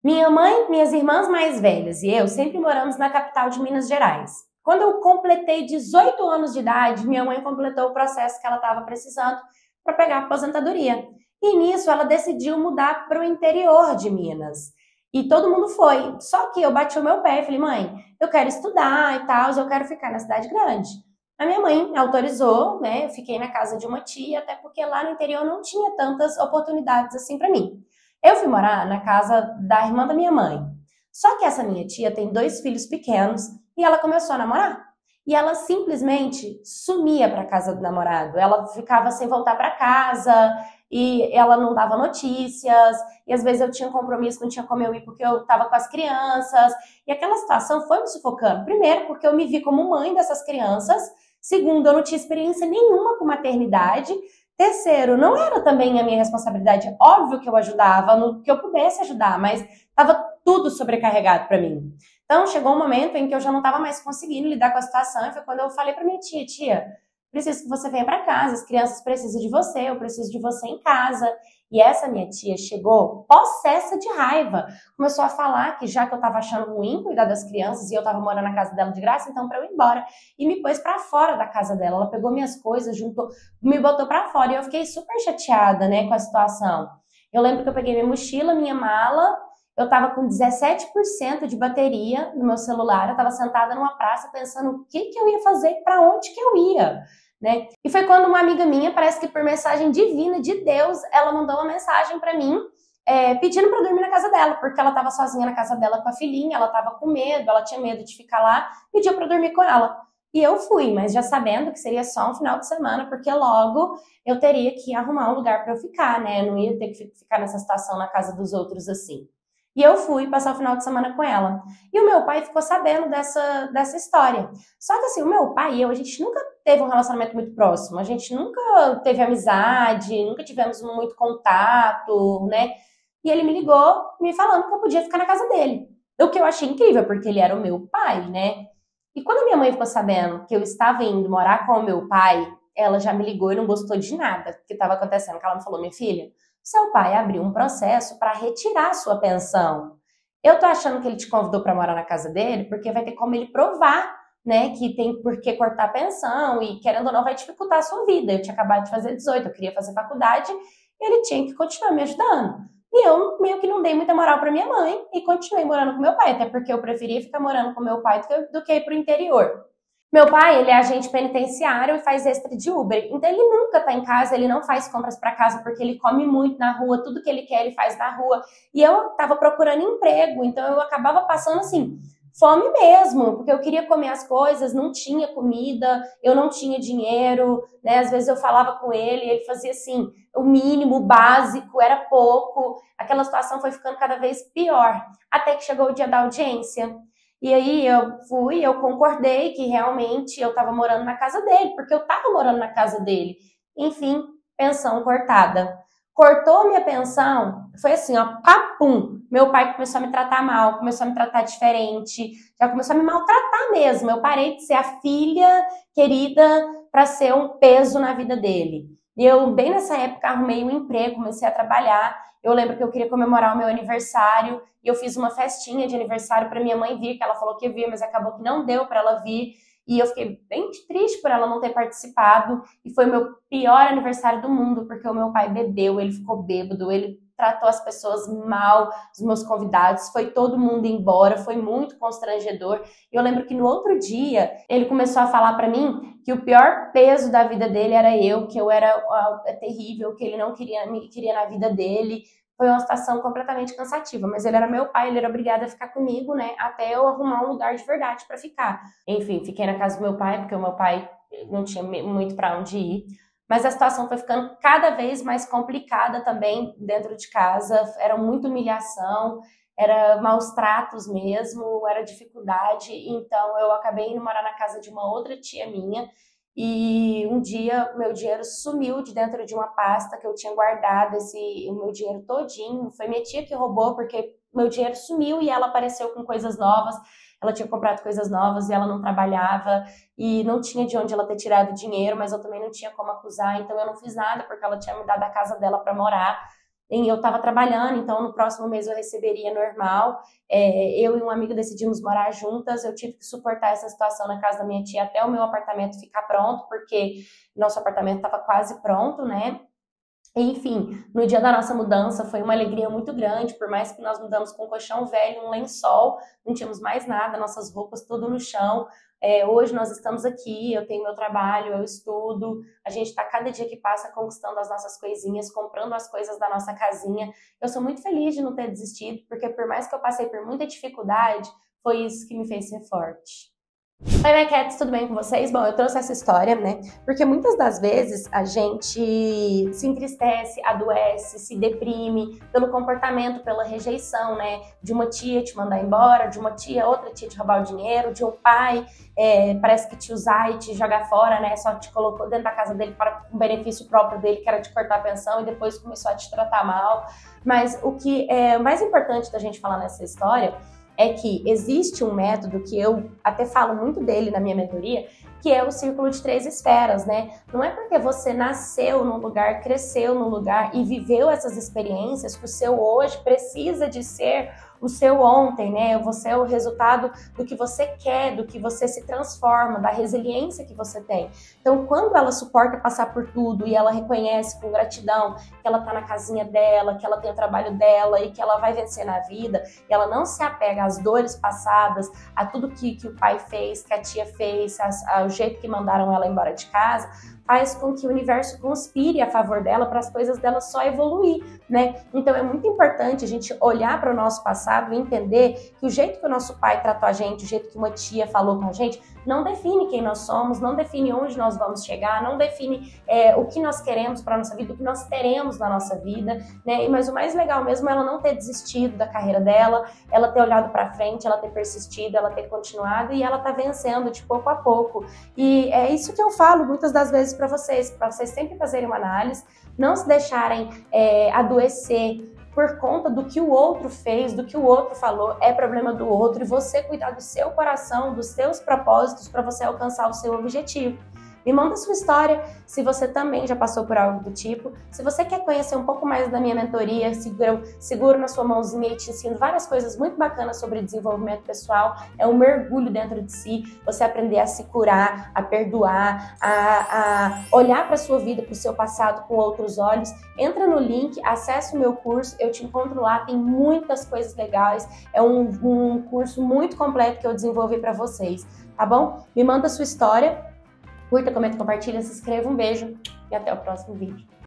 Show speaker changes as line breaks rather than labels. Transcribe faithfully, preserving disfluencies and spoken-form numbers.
Minha mãe, minhas irmãs mais velhas e eu sempre moramos na capital de Minas Gerais. Quando eu completei dezoito anos de idade, minha mãe completou o processo que ela estava precisando para pegar a aposentadoria. E nisso ela decidiu mudar para o interior de Minas. E todo mundo foi. Só que eu bati o meu pé e falei, mãe, eu quero estudar e tal, eu quero ficar na cidade grande. A minha mãe autorizou, né? Eu fiquei na casa de uma tia, até porque lá no interior não tinha tantas oportunidades assim para mim. Eu fui morar na casa da irmã da minha mãe. Só que essa minha tia tem dois filhos pequenos e ela começou a namorar. E ela simplesmente sumia para casa do namorado. Ela ficava sem voltar para casa e ela não dava notícias. E às vezes eu tinha um compromisso, não tinha como eu ir porque eu estava com as crianças. E aquela situação foi me sufocando. Primeiro, porque eu me vi como mãe dessas crianças. Segundo, eu não tinha experiência nenhuma com maternidade. Terceiro, não era também a minha responsabilidade. Óbvio que eu ajudava no que eu pudesse ajudar, mas estava tudo sobrecarregado para mim. Então, chegou um momento em que eu já não estava mais conseguindo lidar com a situação. E foi quando eu falei para minha tia, tia, preciso que você venha para casa, as crianças precisam de você, eu preciso de você em casa. E essa minha tia chegou possessa de raiva. Começou a falar que já que eu estava achando ruim cuidar das crianças e eu estava morando na casa dela de graça, então para eu ir embora. E me pôs para fora da casa dela. Ela pegou minhas coisas, juntou, me botou para fora. E eu fiquei super chateada, né, com a situação. Eu lembro que eu peguei minha mochila, minha mala. Eu estava com dezessete por cento de bateria no meu celular, eu estava sentada numa praça pensando o que, que eu ia fazer e para onde que eu ia, né? E foi quando uma amiga minha, parece que por mensagem divina de Deus, ela mandou uma mensagem para mim, é, pedindo para dormir na casa dela, porque ela estava sozinha na casa dela com a filhinha, ela estava com medo, ela tinha medo de ficar lá, pediu para dormir com ela. E eu fui, mas já sabendo que seria só um final de semana, porque logo eu teria que arrumar um lugar para eu ficar, né? Eu não ia ter que ficar nessa situação na casa dos outros assim. E eu fui passar o final de semana com ela. E o meu pai ficou sabendo dessa, dessa história. Só que assim, o meu pai e eu, a gente nunca teve um relacionamento muito próximo. A gente nunca teve amizade, nunca tivemos muito contato, né? E ele me ligou me falando que eu podia ficar na casa dele. O que eu achei incrível, porque ele era o meu pai, né? E quando a minha mãe ficou sabendo que eu estava indo morar com o meu pai, ela já me ligou e não gostou de nada que estava acontecendo. Que ela me falou, minha filha, seu pai abriu um processo para retirar a sua pensão. Eu tô achando que ele te convidou para morar na casa dele porque vai ter como ele provar, né, que tem por que cortar a pensão e, querendo ou não, vai dificultar a sua vida. Eu tinha acabado de fazer dezoito, eu queria fazer faculdade e ele tinha que continuar me ajudando. E eu meio que não dei muita moral para minha mãe e continuei morando com meu pai, até porque eu preferia ficar morando com meu pai do que, do que ir pro interior. Meu pai, ele é agente penitenciário e faz extra de Uber, então ele nunca tá em casa, ele não faz compras para casa porque ele come muito na rua, tudo que ele quer ele faz na rua. E eu tava procurando emprego, então eu acabava passando assim, fome mesmo, porque eu queria comer as coisas, não tinha comida, eu não tinha dinheiro, né? Às vezes eu falava com ele, ele fazia assim, o mínimo, o básico, era pouco. Aquela situação foi ficando cada vez pior, até que chegou o dia da audiência. E aí eu fui, eu concordei que realmente eu estava morando na casa dele, porque eu estava morando na casa dele. Enfim, pensão cortada. Cortou minha pensão, foi assim, ó, papum. Meu pai começou a me tratar mal, começou a me tratar diferente, já começou a me maltratar mesmo. Eu parei de ser a filha querida para ser um peso na vida dele. E eu, bem nessa época, arrumei um emprego, comecei a trabalhar. Eu lembro que eu queria comemorar o meu aniversário e eu fiz uma festinha de aniversário para minha mãe vir, que ela falou que ia vir, mas acabou que não deu para ela vir. E eu fiquei bem triste por ela não ter participado. E foi o meu pior aniversário do mundo, porque o meu pai bebeu, ele ficou bêbado, ele tratou as pessoas mal, os meus convidados, foi todo mundo embora, foi muito constrangedor. E eu lembro que no outro dia, ele começou a falar pra mim que o pior peso da vida dele era eu, que eu era uh, terrível, que ele não queria me queria na vida dele. Foi uma situação completamente cansativa, mas ele era meu pai, ele era obrigado a ficar comigo, né, até eu arrumar um lugar de verdade pra ficar. Enfim, fiquei na casa do meu pai, porque o meu pai não tinha muito pra onde ir. Mas a situação foi ficando cada vez mais complicada também dentro de casa. Era muita humilhação, era maus tratos mesmo, era dificuldade. Então eu acabei indo morar na casa de uma outra tia minha. E um dia meu dinheiro sumiu de dentro de uma pasta que eu tinha guardado, esse, o meu dinheiro todinho. Foi minha tia que roubou, porque meu dinheiro sumiu e ela apareceu com coisas novas. Ela tinha comprado coisas novas e ela não trabalhava e não tinha de onde ela ter tirado dinheiro, mas eu também não tinha como acusar, então eu não fiz nada porque ela tinha me dado a casa dela para morar. e eu estava trabalhando, então no próximo mês eu receberia normal. É, eu e um amigo decidimos morar juntas, eu tive que suportar essa situação na casa da minha tia até o meu apartamento ficar pronto, porque nosso apartamento estava quase pronto, né? Enfim, no dia da nossa mudança foi uma alegria muito grande, por mais que nós mudamos com um colchão velho, um lençol, não tínhamos mais nada, nossas roupas tudo no chão. É, hoje nós estamos aqui, eu tenho meu trabalho, eu estudo, a gente está cada dia que passa conquistando as nossas coisinhas, comprando as coisas da nossa casinha. Eu sou muito feliz de não ter desistido, porque por mais que eu passei por muita dificuldade, foi isso que me fez ser forte. Oi, minha Cats, tudo bem com vocês? Bom, eu trouxe essa história, né? Porque muitas das vezes a gente se entristece, adoece, se deprime pelo comportamento, pela rejeição, né? De uma tia te mandar embora, de uma tia, outra tia te roubar o dinheiro, de um pai, é, parece que te usar e te jogar fora, né? Só te colocou dentro da casa dele para um benefício próprio dele, que era te cortar a pensão, e depois começou a te tratar mal. Mas o que é mais importante da gente falar nessa história é que existe um método que eu até falo muito dele na minha mentoria, que é o círculo de três esferas, né? Não é porque você nasceu num lugar, cresceu num lugar e viveu essas experiências que o seu hoje precisa de ser o seu ontem, né? Você é o resultado do que você quer, do que você se transforma, da resiliência que você tem. Então, quando ela suporta passar por tudo e ela reconhece com gratidão que ela tá na casinha dela, que ela tem o trabalho dela e que ela vai vencer na vida, e ela não se apega às dores passadas, a tudo que, que o pai fez, que a tia fez, ao jeito que mandaram ela embora de casa, faz com que o universo conspire a favor dela para as coisas dela só evoluir, né? Então é muito importante a gente olhar para o nosso passado e entender que o jeito que o nosso pai tratou a gente, o jeito que uma tia falou com a gente, não define quem nós somos, não define onde nós vamos chegar, não define é, o que nós queremos para a nossa vida, o que nós teremos na nossa vida, né? Mas o mais legal mesmo é ela não ter desistido da carreira dela, ela ter olhado para frente, ela ter persistido, ela ter continuado e ela tá vencendo de pouco a pouco. E é isso que eu falo muitas das vezes para vocês, para vocês sempre fazerem uma análise, não se deixarem é, adoecer por conta do que o outro fez, do que o outro falou, é problema do outro, e você cuidar do seu coração, dos seus propósitos para você alcançar o seu objetivo. Me manda sua história, se você também já passou por algo do tipo. Se você quer conhecer um pouco mais da minha mentoria, seguro, seguro na sua mãozinha e te ensino várias coisas muito bacanas sobre desenvolvimento pessoal. É um mergulho dentro de si, você aprender a se curar, a perdoar, a, a olhar para a sua vida, para o seu passado com outros olhos. Entra no link, acessa o meu curso, eu te encontro lá, tem muitas coisas legais. É um, um curso muito completo que eu desenvolvi para vocês, tá bom? Me manda sua história. Curta, comenta, compartilha, se inscreva, um beijo e até o próximo vídeo.